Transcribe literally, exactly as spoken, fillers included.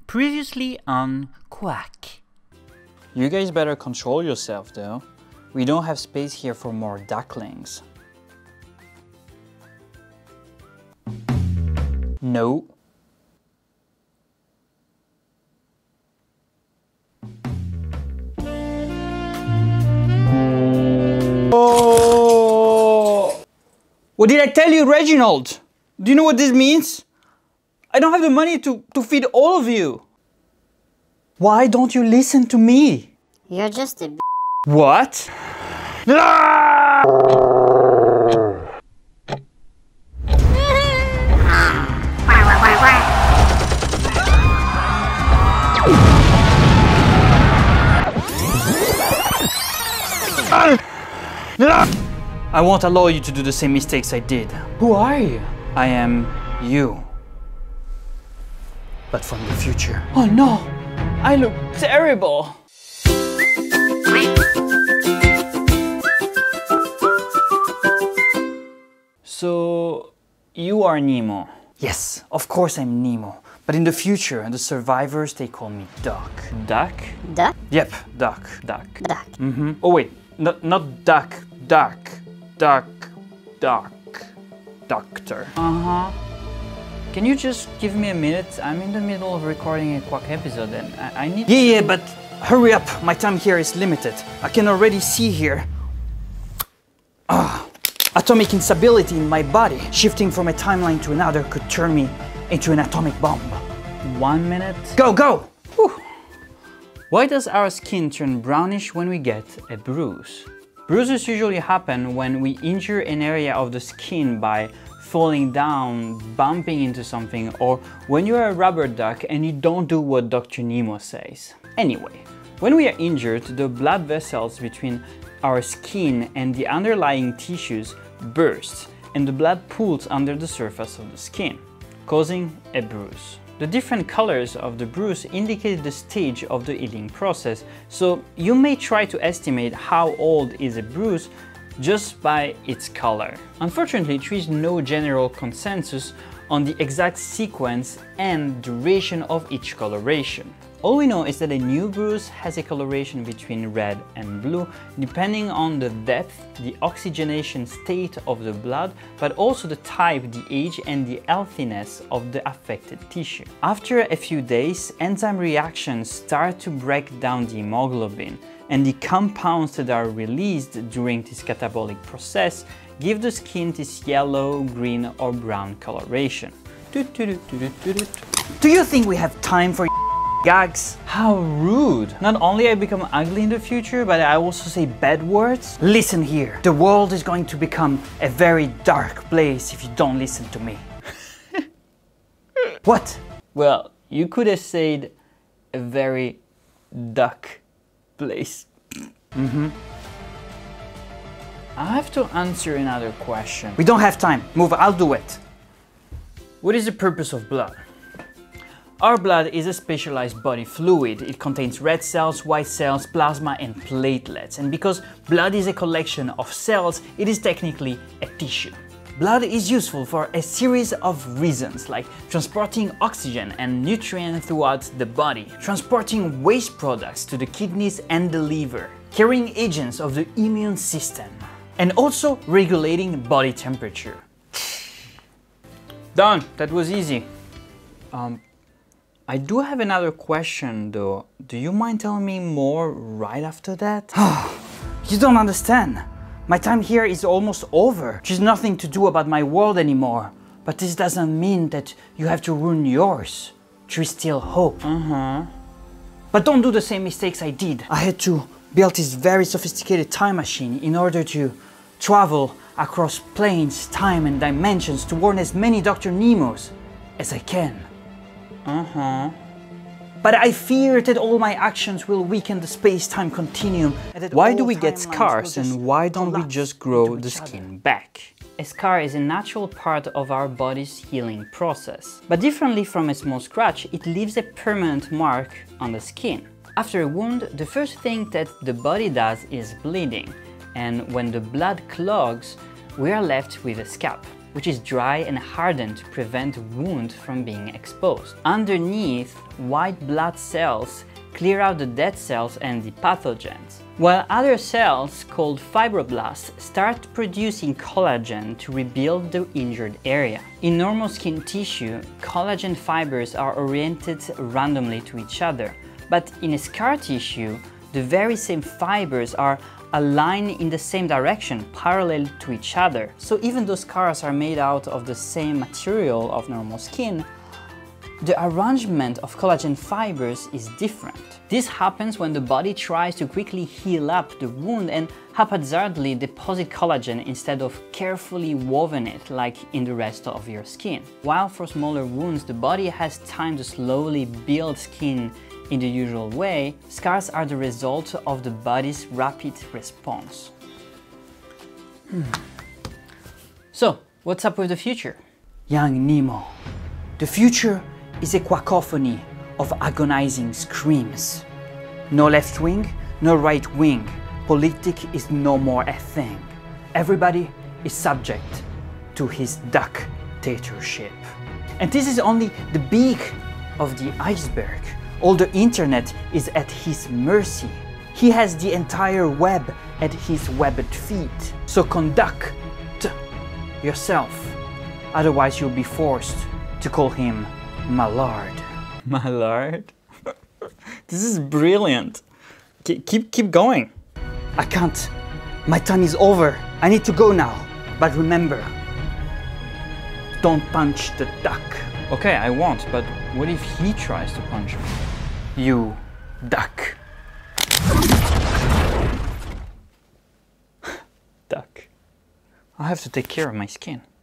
Previously on QUACK. You guys better control yourself though. We don't have space here for more ducklings. No. Oh! What did I tell you, Reginald? Do you know what this means? I don't have the money to, to feed all of you. Why don't you listen to me? You're just a b. What? Ah! I won't allow you to do the same mistakes I did. Who are you? I am you. But from the future. Oh no! I look terrible! So, you are Nemo? Yes, of course I'm Nemo. But in the future, the survivors, they call me Duck. Duck? Duck? Yep, Duck. Duck. Duck. Mm-hmm. Oh wait, no, not Duck. Duck. Duck. Duck. Doctor. Uh-huh. Can you just give me a minute? I'm in the middle of recording a QUACK episode and I, I need... Yeah, yeah, but hurry up. My time here is limited. I can already see here. Ah, atomic instability in my body. Shifting from a timeline to another could turn me into an atomic bomb. One minute. Go, go! Whew. Why does our skin turn brownish when we get a bruise? Bruises usually happen when we injure an area of the skin by falling down, bumping into something, or when you're a rubber duck and you don't do what Doctor Nemo says. Anyway, when we are injured, the blood vessels between our skin and the underlying tissues burst, and the blood pools under the surface of the skin, causing a bruise. The different colors of the bruise indicate the stage of the healing process, so you may try to estimate how old is a bruise just by its color. Unfortunately, there is no general consensus on the exact sequence and duration of each coloration. All we know is that a new bruise has a coloration between red and blue, depending on the depth, the oxygenation state of the blood, but also the type, the age, and the healthiness of the affected tissue. After a few days, enzyme reactions start to break down the hemoglobin, and the compounds that are released during this catabolic process give the skin this yellow, green, or brown coloration. Do you think we have time for gags? How rude! Not only I become ugly in the future, but I also say bad words? Listen here, the world is going to become a very dark place if you don't listen to me. What? Well, you could have said a very duck place. Mm-hmm. I have to answer another question. We don't have time. Move, I'll do it. What is the purpose of blood? Our blood is a specialized body fluid. It contains red cells, white cells, plasma, and platelets. And because blood is a collection of cells, it is technically a tissue. Blood is useful for a series of reasons, like transporting oxygen and nutrients throughout the body, transporting waste products to the kidneys and the liver, carrying agents of the immune system, and also regulating body temperature. Done, that was easy. Um, I do have another question though. Do you mind telling me more right after that? You don't understand. My time here is almost over. There's nothing to do about my world anymore. But this doesn't mean that you have to ruin yours. There is still hope. Uh-huh. But don't do the same mistakes I did. I had to build this very sophisticated time machine in order to travel across planes, time and dimensions to warn as many Doctor Nemos as I can. Uh-huh. But I fear that all my actions will weaken the space-time continuum. And that why all do we get timelines scars will just and why don't we collapse just grow into the each other? skin back? A scar is a natural part of our body's healing process. But differently from a small scratch, it leaves a permanent mark on the skin. After a wound, the first thing that the body does is bleeding. And when the blood clogs, we are left with a scab. which is dry and hardened to prevent wound from being exposed. Underneath, white blood cells clear out the dead cells and the pathogens, while other cells, called fibroblasts, start producing collagen to rebuild the injured area. In normal skin tissue, collagen fibers are oriented randomly to each other, but in a scar tissue, the very same fibers are aligned in the same direction, parallel to each other. So even though scars are made out of the same material of normal skin, the arrangement of collagen fibers is different. This happens when the body tries to quickly heal up the wound and haphazardly deposit collagen instead of carefully woven it like in the rest of your skin. While for smaller wounds the body has time to slowly build skin in the usual way, scars are the result of the body's rapid response. Hmm. So, what's up with the future? Young Nemo, the future is a quackophony of agonizing screams. No left wing, no right wing. Politic is no more a thing. Everybody is subject to his dictatorship. And this is only the peak of the iceberg. All the internet is at his mercy. He has the entire web at his webbed feet. So conduct yourself, otherwise you'll be forced to call him my lord. My lord? This is brilliant. K keep, keep going. I can't. My time is over. I need to go now. But remember, don't punch the duck. Okay, I won't, but what if he tries to punch me? You duck. Duck. I have to take care of my skin.